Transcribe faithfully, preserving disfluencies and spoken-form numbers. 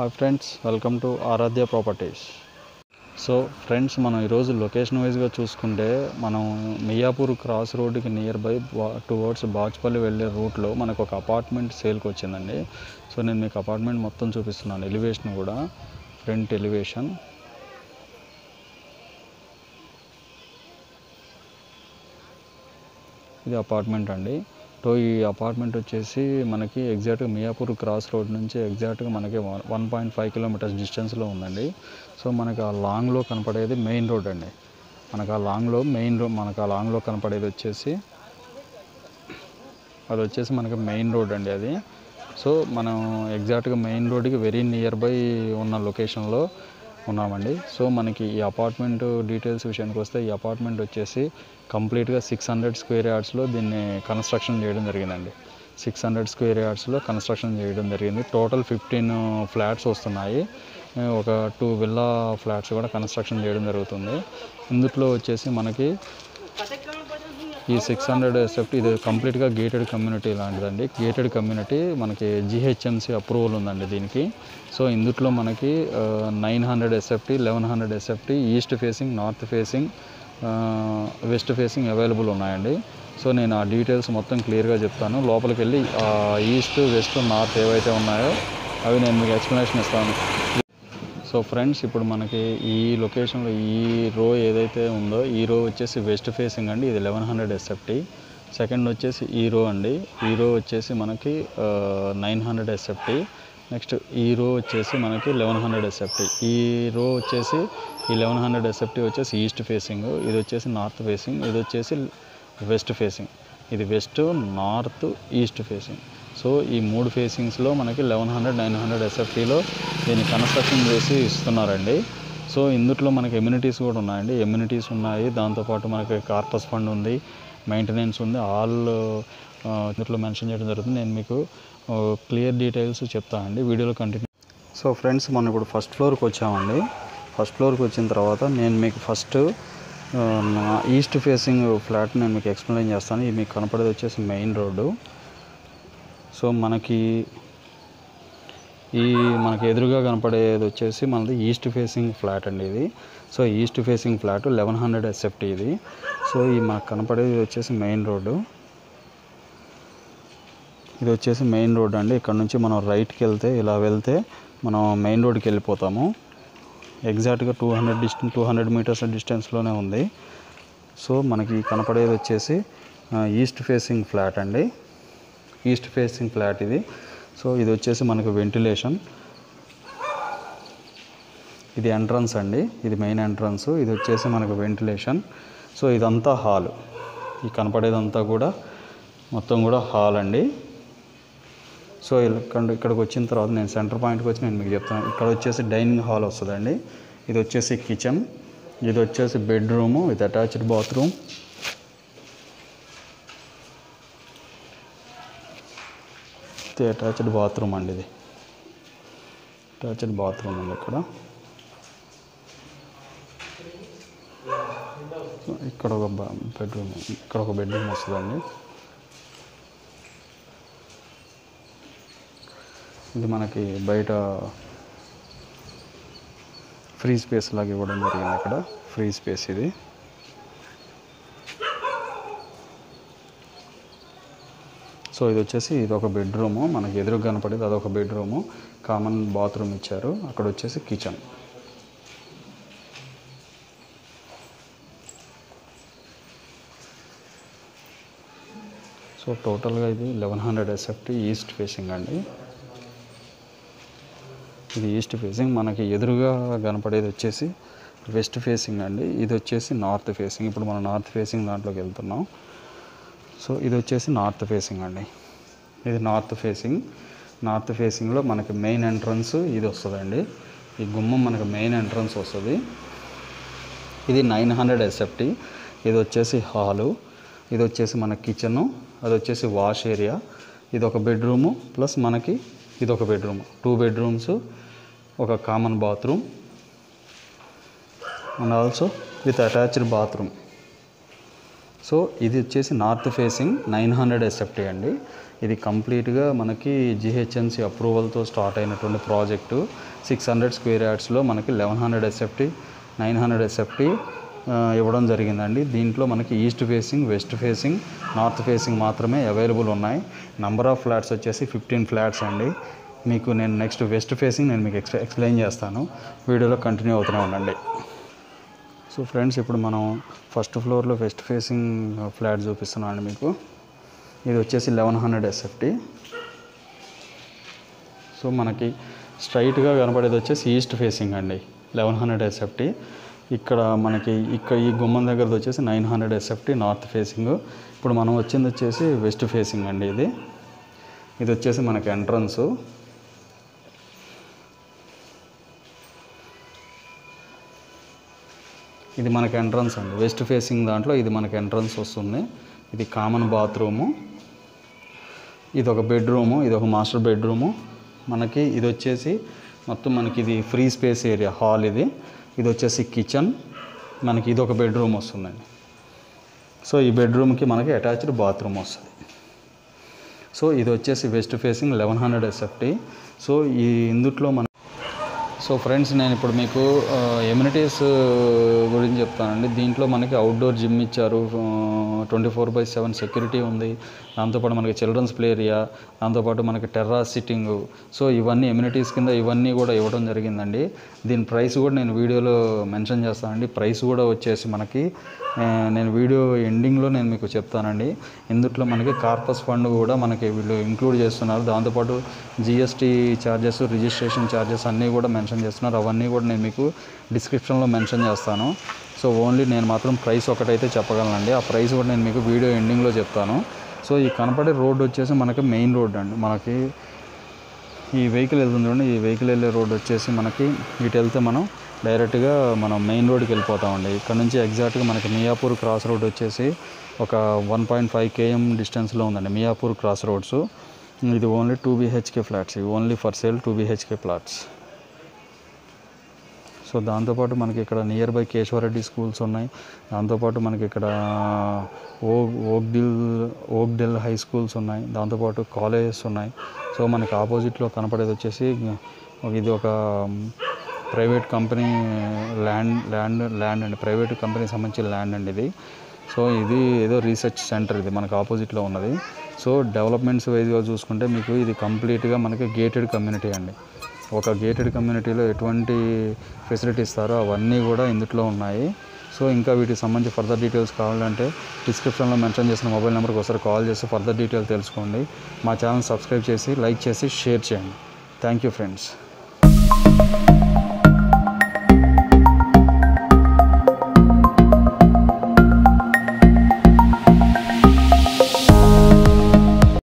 Hi friends, welcome to Aaradhya properties. So friends, మనం ఈరోజు location వైజ్గా చూసుకుంటే మనం మియాపూర్ క్రాస్ రోడ్డుకి నియర్ బై టువర్డ్స్ బాచ్పల్లి వెళ్ళే రూట్లో మనకు ఒక అపార్ట్మెంట్ సేల్కి వచ్చిందండి. సో నేను మీకు అపార్ట్మెంట్ మొత్తం చూపిస్తున్నాను, ఎలివేషన్ కూడా, ఫ్రంట్ ఎలివేషన్. ఇది అపార్ట్మెంట్ అండి. సో ఈ అపార్ట్మెంట్ వచ్చేసి మనకి ఎగ్జాక్ట్గా మియాపూర్ క్రాస్ రోడ్ నుంచి ఎగ్జాక్ట్గా మనకి వన్ పాయింట్ ఫైవ్ కిలోమీటర్స్ డిస్టెన్స్లో ఉందండి. సో మనకు ఆ లాంగ్లో కనపడేది మెయిన్ రోడ్ అండి. మనకు ఆ లాంగ్లో మెయిన్ రోడ్ మనకు ఆ లాంగ్లో కనపడేది వచ్చేసి అది వచ్చేసి మనకి మెయిన్ రోడ్ అండి అది. సో మనం ఎగ్జాక్ట్గా మెయిన్ రోడ్కి వెరీ నియర్ బై ఉన్న లొకేషన్లో ఉన్నామండి. సో మనకి ఈ అపార్ట్మెంట్ డీటెయిల్స్ విషయానికి వస్తే, ఈ అపార్ట్మెంట్ వచ్చేసి కంప్లీట్గా సిక్స్ హండ్రెడ్ స్క్వేర్ యార్డ్స్లో దీన్ని కన్స్ట్రక్షన్ చేయడం జరిగిందండి. సిక్స్ హండ్రెడ్ స్క్వేర్ యార్డ్స్లో కన్స్ట్రక్షన్ చేయడం జరిగింది. టోటల్ ఫిఫ్టీన్ ఫ్లాట్స్ వస్తున్నాయి. ఒక టూ విల్లా ఫ్లాట్స్ కూడా కన్స్ట్రక్షన్ చేయడం జరుగుతుంది. ఇందులో వచ్చేసి మనకి ఈ సిక్స్ హండ్రెడ్ ఎస్ఎఫ్టీ ఇది కంప్లీట్గా గేటెడ్ కమ్యూనిటీ లాంటిదండి. గేటెడ్ కమ్యూనిటీ మనకి జిహెచ్ఎంసీ అప్రూవల్ ఉందండి దీనికి. సో ఇందులో మనకి nine hundred SFT, eleven hundred SFT, east facing, north facing, west facing available ఉన్నాయండి. సో నేను ఆ డీటెయిల్స్ మొత్తం క్లియర్గా చెప్తాను. లోపలికి వెళ్ళి ఈస్ట్, వెస్ట్, నార్త్ ఏవైతే ఉన్నాయో అవి నేను మీకు ఎక్స్ప్లెనేషన్ ఇస్తాను. సో ఫ్రెండ్స్, ఇప్పుడు మనకి ఈ లొకేషన్లో ఈ రో ఏదైతే ఉందో ఈ రో వచ్చేసి వెస్ట్ ఫేసింగ్ అండి. ఇది లెవెన్ హండ్రెడ్ ఎస్ఎఫ్టీ. సెకండ్ వచ్చేసి ఈ రో అండి. ఈ రో వచ్చేసి మనకి నైన్ హండ్రెడ్ ఎస్ఎఫ్టీ. నెక్స్ట్ ఈ రో వచ్చేసి మనకి లెవెన్ హండ్రెడ్ ఎస్ఎఫ్టీ. ఈ రో వచ్చేసి ఈ లెవెన్ హండ్రెడ్ ఎస్ఎఫ్టీ వచ్చేసి ఈస్ట్ ఫేసింగ్, ఇది వచ్చేసి నార్త్ ఫేసింగ్, ఇది వచ్చేసి వెస్ట్ ఫేసింగ్. ఇది west, north, east facing. So ఈ మూడు ఫేసింగ్స్లో మనకి లెవెన్ హండ్రెడ్ నైన్ హండ్రెడ్ ఎస్ఎఫ్టీలో దీన్ని కన్స్ట్రక్షన్ చేసి ఇస్తున్నారండి. సో ఇందులో మనకి ఎమ్యూనిటీస్ కూడా ఉన్నాయండి. ఎమ్యూనిటీస్ ఉన్నాయి, దాంతోపాటు మనకి కార్పస్ ఫండ్ ఉంది, మెయింటెనెన్స్ ఉంది, ఆల్ ఇందులో మెన్షన్ చేయడం జరుగుతుంది. నేను మీకు క్లియర్ డీటెయిల్స్ చెప్తానండి, వీడియోలో కంటిన్యూ. సో ఫ్రెండ్స్, మనం ఇప్పుడు ఫస్ట్ ఫ్లోర్కి వచ్చామండి. ఫస్ట్ ఫ్లోర్కి వచ్చిన తర్వాత నేను మీకు ఫస్ట్ ఈస్ట్ ఫేసింగ్ ఫ్లాట్ నేను మీకు ఎక్స్ప్లెయిన్ చేస్తాను. ఇది మీకు కనపడేది వచ్చేసి మెయిన్ రోడ్డు. సో మనకి ఈ మనకి ఎదురుగా కనపడేది వచ్చేసి మనది ఈస్ట్ ఫేసింగ్ ఫ్లాట్ అండి ఇది. So east facing flat eleven hundred SFT ఇది. సో ఈ మనకు కనపడేది వచ్చేసి మెయిన్ రోడ్డు. ఇది వచ్చేసి మెయిన్ రోడ్ అండి. ఇక్కడ నుంచి మనం రైట్కి వెళ్తే, ఇలా వెళ్తే మనం మెయిన్ రోడ్కి వెళ్ళిపోతాము. ఎగ్జాక్ట్గా two hundred distance two hundred metres డిస్టెన్స్లోనే ఉంది. సో మనకి కనపడేది వచ్చేసి ఈస్ట్ ఫేసింగ్ ఫ్లాట్ అండి. ఈస్ట్ ఫేసింగ్ ఫ్లాట్ ఇది. సో ఇది వచ్చేసి మనకు వెంటిలేషన్, ఇది ఎంట్రన్స్ అండి, ఇది మెయిన్ ఎంట్రన్స్. ఇది వచ్చేసి మనకు వెంటిలేషన్. సో ఇదంతా హాల్, ఈ కనపడేదంతా కూడా మొత్తం కూడా హాల్ అండి. సో ఇక్కడ ఇక్కడికి వచ్చిన తర్వాత నేను సెంటర్ పాయింట్కి వచ్చి నేను మీకు చెప్తాను. ఇక్కడ వచ్చేసి డైనింగ్ హాల్ వస్తుందండి. ఇది వచ్చేసి కిచెన్, ఇది వచ్చేసి బెడ్రూము విత్ అటాచ్డ్ బాత్రూమ్. ఇది అటాచ్డ్ బాత్రూమ్ అండి, ఇది అటాచ్డ్ బాత్రూమ్ అండి. ఇక్కడ ఇక్కడ ఒక బెడ్రూమ్, ఇక్కడ ఒక బెడ్రూమ్ వస్తుందండి. ఇది మనకి బయట ఫ్రీ స్పేస్ లాగా ఇవ్వడం జరిగింది. ఇక్కడ ఫ్రీ స్పేస్ ఇది. సో ఇది వచ్చేసి ఇది ఒక బెడ్రూము, మనకి ఎదురుగా కనపడేది అదొక బెడ్రూము, కామన్ బాత్రూమ్ ఇచ్చారు. అక్కడ వచ్చేసి కిచెన్. సో టోటల్గా ఇది eleven hundred SFT east facing అండి. ఇది ఈస్ట్ ఫేసింగ్. మనకి ఎదురుగా కనపడేది వచ్చేసి వెస్ట్ ఫేసింగ్ అండి. ఇది వచ్చేసి నార్త్ ఫేసింగ్. ఇప్పుడు మనం నార్త్ ఫేసింగ్ దాంట్లోకి వెళ్తున్నాం. సో ఇది వచ్చేసి నార్త్ ఫేసింగ్ అండి. ఇది నార్త్ ఫేసింగ్. నార్త్ ఫేసింగ్లో మనకి మెయిన్ ఎంట్రన్స్ ఇది వస్తుందండి. ఈ గుమ్మం మనకి మెయిన్ ఎంట్రన్స్ వస్తుంది. ఇది నైన్ హండ్రెడ్ ఎస్ఎఫ్టీ. ఇది వచ్చేసి హాలు, ఇది వచ్చేసి మన కిచెను, అది వచ్చేసి వాష్ ఏరియా. ఇది ఒక బెడ్రూము ప్లస్ మనకి ఇది ఒక బెడ్రూమ్, టూ బెడ్రూమ్స్, ఒక common bathroom and also with attached bathroom. So ఇది వచ్చేసి north facing nine hundred SFT అండి. ఇది కంప్లీట్గా మనకి జిహెచ్ఎంసి అప్రూవల్తో స్టార్ట్ అయినటువంటి ప్రాజెక్టు. సిక్స్ హండ్రెడ్ స్క్వేర్ యార్డ్స్లో మనకి eleven hundred SFT nine hundred SFT ఇవ్వడం జరిగిందండి. దీంట్లో మనకి east facing, west facing, north facing మాత్రమే అవైలబుల్ ఉన్నాయి. నంబర్ ఆఫ్ ఫ్లాట్స్ వచ్చేసి ఫిఫ్టీన్ ఫ్లాట్స్ అండి. మీకు నేను నెక్స్ట్ వెస్ట్ ఫేసింగ్ నేను మీకు ఎక్స్ ఎక్స్ప్లెయిన్ చేస్తాను. వీడియోలో కంటిన్యూ అవుతూనే ఉండండి. సో ఫ్రెండ్స్, ఇప్పుడు మనం ఫస్ట్ ఫ్లోర్లో వెస్ట్ ఫేసింగ్ ఫ్లాట్ చూపిస్తున్నాను అండి మీకు. ఇది వచ్చేసి లెవెన్ హండ్రెడ్ ఎస్ఎఫ్టీ. సో మనకి స్ట్రైట్గా కనపడేది వచ్చేసి ఈస్ట్ ఫేసింగ్ అండి, లెవెన్ హండ్రెడ్ ఎస్ఎఫ్టీ. ఇక్కడ మనకి ఇక్కడ ఈ గుమ్మం దగ్గరది వచ్చేసి nine hundred SFT north facing. ఇప్పుడు మనం వచ్చింది వచ్చేసి వెస్ట్ ఫేసింగ్ అండి. ఇది ఇది వచ్చేసి మనకి ఎంట్రన్స్. ఇది మనకి ఎంట్రన్స్ అండి, వెస్ట్ ఫేసింగ్ దాంట్లో ఇది మనకి ఎంట్రన్స్ వస్తుంది. ఇది కామన్ బాత్రూము, ఇది ఒక బెడ్రూము, ఇది ఒక మాస్టర్ బెడ్రూము. మనకి ఇది వచ్చేసి మొత్తం మనకి ఇది ఫ్రీ స్పేస్ ఏరియా హాల్. ఇది ఇది వచ్చేసి కిచెన్. మనకి ఇది ఒక బెడ్రూమ్ వస్తుందండి. సో ఈ బెడ్రూమ్కి మనకి అటాచ్డ్ బాత్రూమ్ వస్తుంది. సో ఇది వచ్చేసి west facing eleven hundred SFT. So ఈ ఇందుట్లో మన సో ఫ్రెండ్స్, నేను ఇప్పుడు మీకు ఎమ్యూనిటీస్ గురించి చెప్తానండి. దీంట్లో మనకి అవుట్డోర్ జిమ్ ఇచ్చారు, twenty four by seven security ఉంది. దాంతోపాటు మనకి చిల్డ్రన్స్ ప్లే ఏరియా, దాంతోపాటు మనకి టెర్రాస్ సిట్టింగ్. సో ఇవన్నీ ఎమ్యూనిటీస్ కింద ఇవన్నీ కూడా ఇవ్వడం జరిగిందండి. దీని ప్రైస్ కూడా నేను వీడియోలో మెన్షన్ చేస్తానండి. ప్రైస్ కూడా వచ్చేసి మనకి నేను వీడియో ఎండింగ్లో నేను మీకు చెప్తానండి. ఇందుట్లో మనకి కార్పస్ ఫండ్ కూడా మనకి వీళ్ళు ఇంక్లూడ్ చేస్తున్నారు. దాంతోపాటు జిఎస్టీ ఛార్జెస్, రిజిస్ట్రేషన్ ఛార్జెస్ అన్నీ కూడా మెన్షన్ చేస్తున్నారు. అవన్నీ కూడా నేను మీకు డిస్క్రిప్షన్లో మెన్షన్ చేస్తాను. సో ఓన్లీ నేను మాత్రం ప్రైస్ ఒకటైతే చెప్పగలనండి. ఆ ప్రైస్ కూడా నేను మీకు వీడియో ఎండింగ్లో చెప్తాను. సో ఈ కనపడే రోడ్ వచ్చేసి మనకి మెయిన్ రోడ్ అండి. మనకి ఈ వెహికల్ వెళ్తుంది చూడండి, ఈ వెహికల్ వెళ్ళే రోడ్ వచ్చేసి మనకి ఇటు వెళ్తే మనం డైరెక్ట్గా మనం మెయిన్ రోడ్కి వెళ్ళిపోతామండి. ఇక్కడ నుంచి ఎగ్జాక్ట్గా మనకి మియాపూర్ క్రాస్ రోడ్ వచ్చేసి ఒక వన్ పాయింట్ ఫైవ్ కేఎం డిస్టెన్స్లో ఉందండి మియాపూర్ క్రాస్ రోడ్స్. ఇది ఓన్లీ టూ బీహెచ్కే ఫ్లాట్స్, ఇవి only for sale two BHK flats. So దాంతోపాటు మనకి ఇక్కడ నియర్ బై కేశవరెడ్డి స్కూల్స్ ఉన్నాయి. దాంతోపాటు మనకి ఇక్కడ ఓ ఓక్డిల్ ఓక్డెల్ హై స్కూల్స్ ఉన్నాయి. దాంతోపాటు కాలేజెస్ ఉన్నాయి. సో మనకి ఆపోజిట్లో కనపడేది వచ్చేసి ఇది ఒక private company land land land అండి ప్రైవేట్ కంపెనీకి సంబంధించిన ల్యాండ్ అండి ఇది. సో ఇది ఏదో రీసెర్చ్ సెంటర్, ఇది మనకు ఆపోజిట్లో ఉన్నది. సో డెవలప్మెంట్స్ వైజ్గా చూసుకుంటే మీకు ఇది కంప్లీట్గా మనకి గేటెడ్ కమ్యూనిటీ అండి. ఒక గేటెడ్ కమ్యూనిటీలో ఎటువంటి ఫెసిలిటీ ఇస్తారో అవన్నీ కూడా ఇందులో ఉన్నాయి. సో ఇంకా వీటికి సంబంధించి ఫర్దర్ డీటెయిల్స్ కావాలంటే డిస్క్రిప్షన్లో మెన్షన్ చేసిన మొబైల్ నెంబర్కి ఒకసారి కాల్ చేసి ఫర్దర్ డీటెయిల్స్ తెలుసుకోండి. మా ఛానల్ సబ్స్క్రైబ్ చేసి లైక్ చేసి షేర్ చేయండి. Thank you friends.